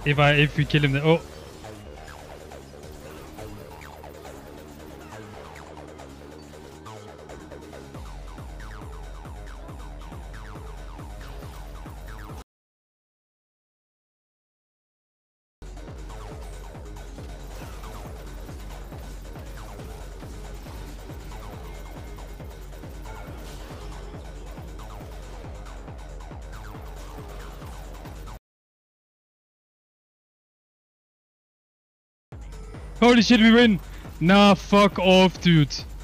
if we kill him, then, oh. Holy shit, we win! Nah, fuck off, dude.